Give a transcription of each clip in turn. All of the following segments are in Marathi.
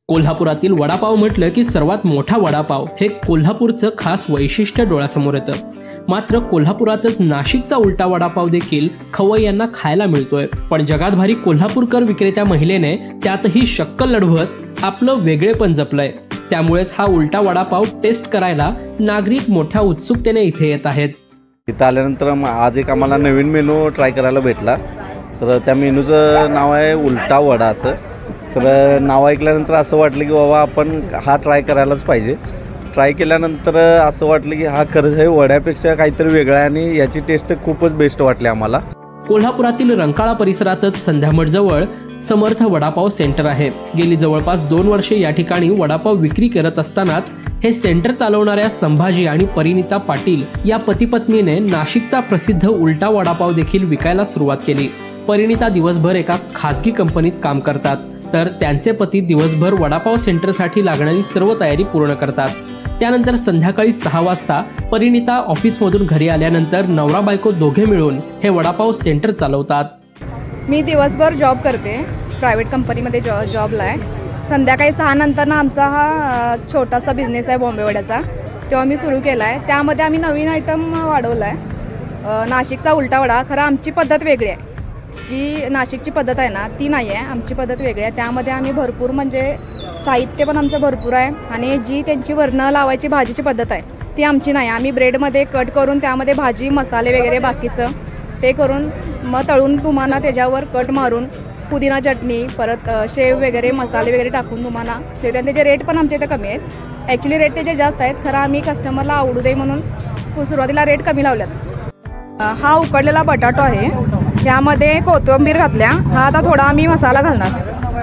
कोल्हापुरातील वडापाव म्हटलं की सर्वात मोठा वडापाव हे कोल्हापूरचं खास वैशिष्ट्य डोळ्यासमोर येतं. मात्र कोल्हापुरातच नाशिकचा उलटा वडापाव देखील खवय्यांना खायला मिळतोय. पण जगात भारी कोल्हापूरकर विक्रेत्या महिलेने त्यातही शक्कल लढवत आपलं वेगळेपण जपलंय. त्यामुळेच हा उलटा वडापाव टेस्ट करायला नागरिक मोठ्या उत्सुकतेने इथे येत आहेत. इथं आल्यानंतर आज एक आम्हाला नवीन मेनू ट्राय करायला भेटला. तर त्या मेनूचं नाव आहे उलटा वडा असं. तर नाव ऐकल्यानंतर असं वाटलं की बाबा आपण हा ट्राय करायलाच पाहिजे. ट्राय केल्यानंतर असं वाटलं की हा खरंच हे वड्यापेक्षा काहीतरी वेगळा आहे आणि याची टेस्ट खूपच बेस्ट वाटली आम्हाला. कोल्हापुरातील रंकाळा परिसरातच संध्यामठजवळ समर्थ वडापाव सेंटर आहे. गेली जवळपास 2 वर्षे या ठिकाणी वडापाव विक्री करत असतानाच हे सेंटर चालवणाऱ्या संभाजी आणि परिणिता पाटील या पती-पत्नीने नाशिकचा प्रसिद्ध उलटा वडापाव देखील विकायला सुरुवात केली. परिणिता दिवसभर एका खासगी कंपनीत काम करतात, तर त्यांचे पती दिवसभर वडापाव सेंटरसाठी लागणारी सर्व तयारी पूर्ण करतात. त्यानंतर संध्याकाळी 6 वाजता परिणिता ऑफिसमधून घरी आल्यानंतर नवरा बायको दोघे मिळून हे वडापाव सेंटर चालवतात. मी दिवसभर जॉब करते, प्रायव्हेट कंपनीमध्ये जॉबला आहे. संध्याकाळी 6 नंतर आमचा हा छोटासा बिझनेस आहे बॉम्बे वड्याचा, तेव्हा मी सुरू केला आहे. त्यामध्ये आम्ही नवीन आयटम वाढवला आहे, नाशिकचा उलटा वडा. खरं आमची पद्धत वेगळी आहे, जी नाशिकची पद्धत आहे ना ती नाही आहे, आमची पद्धत वेगळी आहे. त्यामध्ये आम्ही भरपूर म्हणजे साहित्य पण आमचं भरपूर आहे आणि जी त्यांची वरणं लावायची भाजीची पद्धत आहे ती आमची नाही. आम्ही ब्रेडमध्ये कट करून त्यामध्ये भाजी मसाले वगैरे बाकीचं ते करून मग तळून तुम्हाला त्याच्यावर कट मारून पुदिना चटणी परत शेव वगैरे मसाले वगैरे टाकून तुम्हाला देतो. आणि त्याचे रेट पण आमच्या इथं कमी आहेत. ॲक्च्युली रेट त्याचे जास्त आहेत, खरं आम्ही कस्टमरला आवडू दे म्हणून सुरुवातीला रेट कमी लावल्यात. हा उकडलेला बटाटो आहे, त्यामध्ये कोथिंबीर घातल्या. हा आता थोडा आम्ही मसाला घालणार.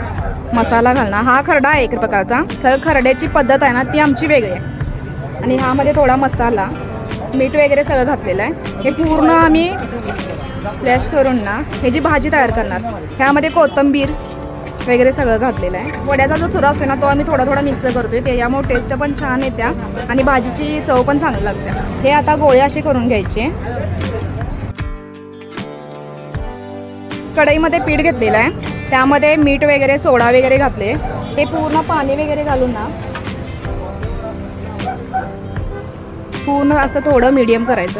हा खरडा आहे एक प्रकारचा, तर खरड्याची पद्धत आहे ना ती आमची वेगळी आहे. आणि ह्यामध्ये थोडा मसाला मीठ वगैरे सगळं घातलेलं आहे. हे पूर्ण आम्ही स्लॅश करून ना ह्याची भाजी तयार करणार. ह्यामध्ये कोथिंबीर वगैरे सगळं घातलेलं आहे. वड्याचा जो चुरा असतो ना तो आम्ही थोडा मिक्स करतोय, त्याच्यामुळे टेस्ट पण छान येत्या आणि भाजीची चव पण चांगली लागते. हे आता गोळे असे करून घ्यायचे. कढईमध्ये पीठ घेतलेलं आहे, त्यामध्ये मीठ वगैरे सोडा वगैरे घातले. हे पूर्ण पाणी वगैरे घालून ना पूर्ण असं थोडं मीडियम करायचं.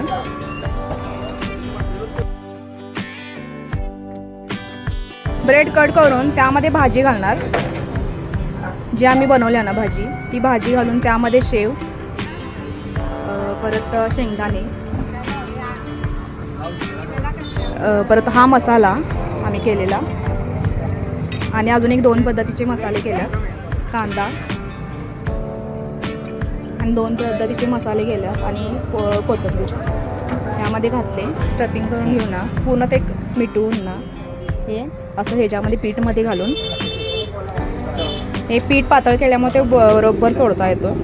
ब्रेड कट करून त्यामध्ये भाजी घालणार, जी आम्ही बनवल्या ना भाजी, ती भाजी घालून त्यामध्ये शेव परत शेंगदाणे परत हा मसाला आम्ही केलेला आणि अजून एक 2 पद्धतीचे मसाले केले, कांदा आणि 2 पद्धतीचे मसाले केले आणि कोथिंबीर यामध्ये घातले. स्टफिंग करून घेऊन ना पूर्ण ते मिटवून ना हे असं ह्याच्यामध्ये पीठमध्ये घालून हे पीठ पातळ केल्यामुळे ते बरोबर सोडता येतो.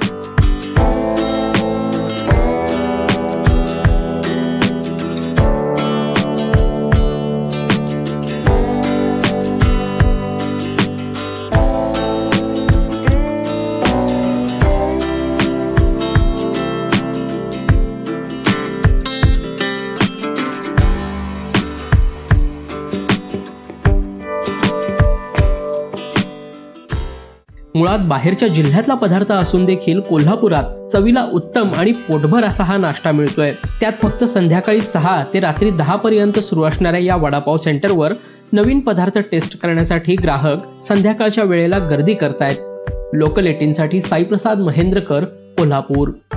मुळात बाहेरच्या जिल्ह्यातला पदार्थ असून देखील कोल्हापुरात चवीला उत्तम आणि पोटभर असा हा नाश्ता मिळतोय. त्यात फक्त संध्याकाळी 6 ते रात्री 10 पर्यंत सुरू असणाऱ्या या वडापाव सेंटरवर नवीन पदार्थ टेस्ट करण्यासाठी ग्राहक संध्याकाळच्या वेळेला गर्दी करतायत. लोकल 18 साठी साईप्रसाद महेंद्रकर, कोल्हापूर.